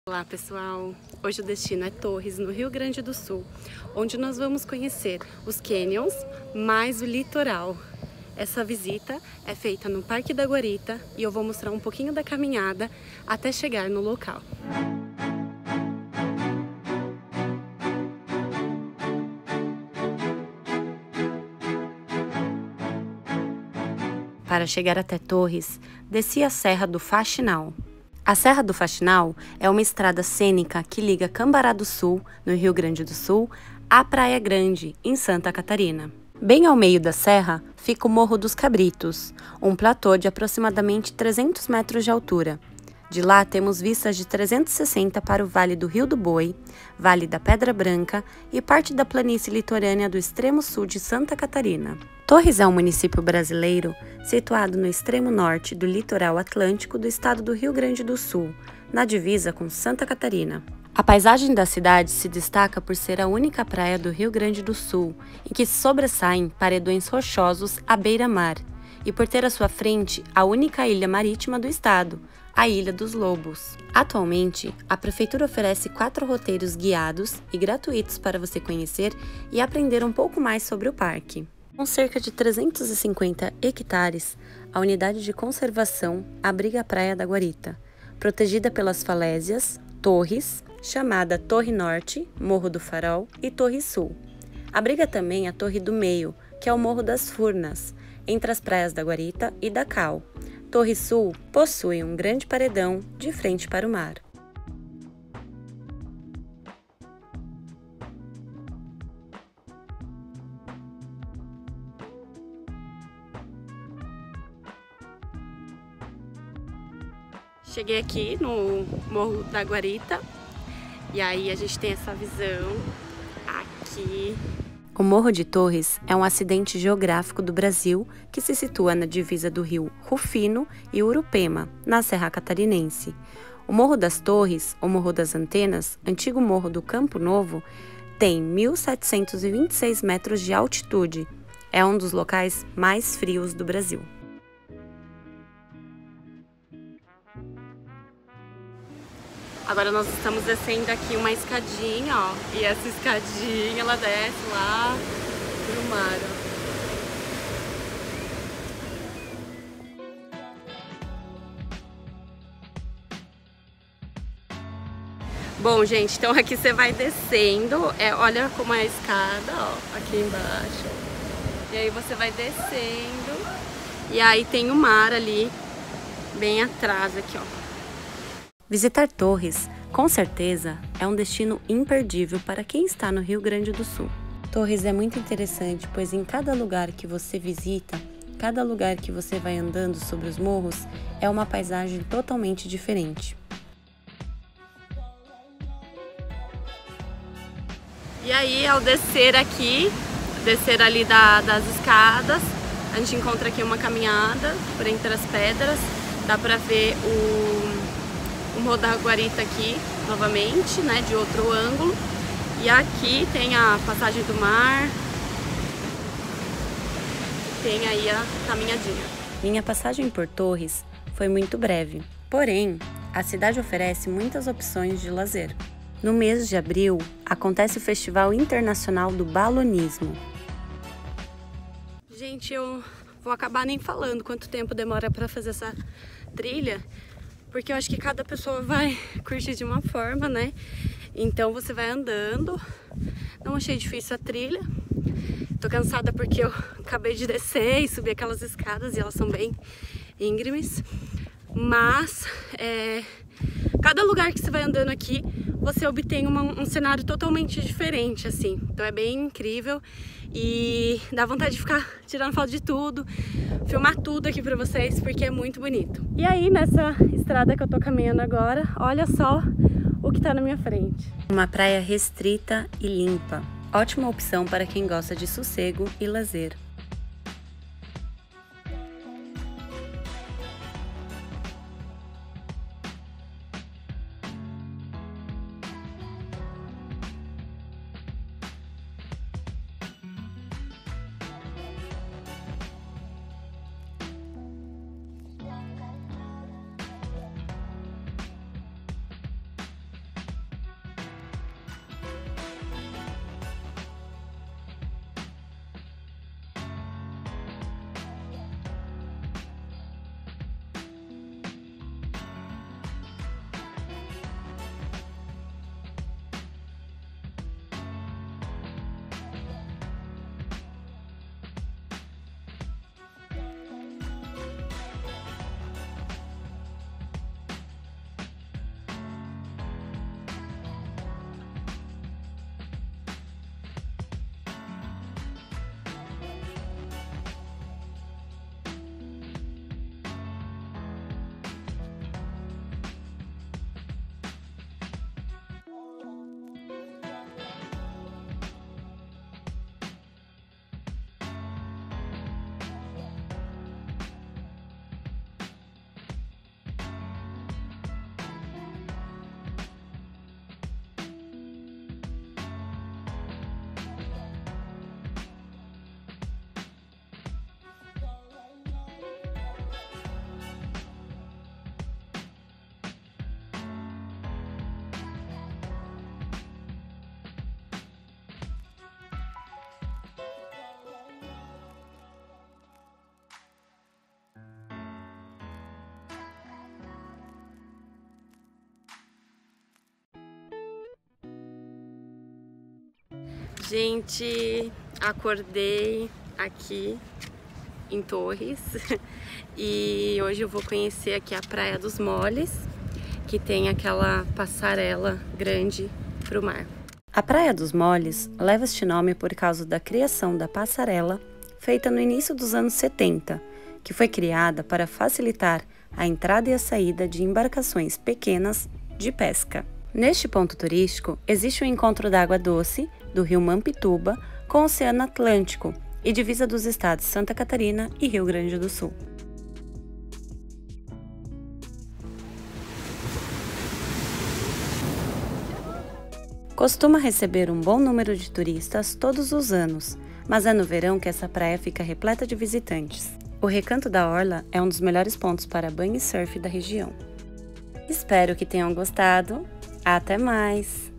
Olá pessoal, hoje o destino é Torres, no Rio Grande do Sul, onde nós vamos conhecer os canyons mais o litoral. Essa visita é feita no Parque da Guarita e eu vou mostrar um pouquinho da caminhada até chegar no local. Para chegar até Torres, desci a Serra do Faxinal. A Serra do Faxinal é uma estrada cênica que liga Cambará do Sul, no Rio Grande do Sul, à Praia Grande, em Santa Catarina. Bem ao meio da serra fica o Morro dos Cabritos, um platô de aproximadamente 300 metros de altura. De lá temos vistas de 360 para o Vale do Rio do Boi, Vale da Pedra Branca e parte da planície litorânea do extremo sul de Santa Catarina. Torres é um município brasileiro situado no extremo norte do litoral atlântico do estado do Rio Grande do Sul, na divisa com Santa Catarina. A paisagem da cidade se destaca por ser a única praia do Rio Grande do Sul em que sobressaem paredões rochosos à beira-mar e por ter à sua frente a única ilha marítima do estado, a Ilha dos Lobos. Atualmente, a Prefeitura oferece 4 roteiros guiados e gratuitos para você conhecer e aprender um pouco mais sobre o parque. Com cerca de 350 hectares, a unidade de conservação abriga a Praia da Guarita, protegida pelas falésias, torres, chamada Torre Norte, Morro do Farol e Torre Sul. Abriga também a Torre do Meio, que é o Morro das Furnas, entre as praias da Guarita e da Cal. Torre Sul possui um grande paredão de frente para o mar. Cheguei aqui no Morro da Guarita e aí a gente tem essa visão aqui. O Morro de Torres é um acidente geográfico do Brasil que se situa na divisa do rio Rufino e Urupema, na Serra Catarinense. O Morro das Torres, ou Morro das Antenas, antigo Morro do Campo Novo, tem 1.726 metros de altitude. É um dos locais mais frios do Brasil. Agora nós estamos descendo aqui uma escadinha, ó, e essa escadinha ela desce lá pro mar, ó. Bom, gente, então aqui você vai descendo, olha como é a escada, ó, aqui embaixo. E aí você vai descendo e aí tem o mar ali, bem atrás aqui, ó. Visitar Torres, com certeza, é um destino imperdível para quem está no Rio Grande do Sul. Torres é muito interessante, pois em cada lugar que você visita, cada lugar que você vai andando sobre os morros, é uma paisagem totalmente diferente. E aí, ao descer aqui, descer ali das escadas, a gente encontra aqui uma caminhada por entre as pedras, dá para ver o Morro da Guarita aqui, novamente, né, de outro ângulo. E aqui tem a passagem do mar, tem aí a caminhadinha. Minha passagem por Torres foi muito breve, porém, a cidade oferece muitas opções de lazer. No mês de abril, acontece o Festival Internacional do Balonismo. Gente, eu vou acabar nem falando quanto tempo demora para fazer essa trilha, porque eu acho que cada pessoa vai curtir de uma forma, né? Então você vai andando. Não achei difícil a trilha. Tô cansada porque eu acabei de descer e subir aquelas escadas e elas são bem íngremes. Mas cada lugar que você vai andando aqui, você obtém um cenário totalmente diferente, assim. Então é bem incrível e dá vontade de ficar tirando foto de tudo, filmar tudo aqui pra vocês, porque é muito bonito. E aí, nessa estrada que eu tô caminhando agora, olha só o que tá na minha frente. Uma praia restrita e limpa. Ótima opção para quem gosta de sossego e lazer. Gente, acordei aqui em Torres e hoje eu vou conhecer aqui a Praia dos Moles, que tem aquela passarela grande para o mar. A Praia dos Moles leva este nome por causa da criação da passarela feita no início dos anos 70, que foi criada para facilitar a entrada e a saída de embarcações pequenas de pesca. Neste ponto turístico, existe o encontro da água doce do rio Mampituba com o Oceano Atlântico e divisa dos estados Santa Catarina e Rio Grande do Sul. Costuma receber um bom número de turistas todos os anos, mas é no verão que essa praia fica repleta de visitantes. O Recanto da Orla é um dos melhores pontos para banho e surf da região. Espero que tenham gostado. Até mais!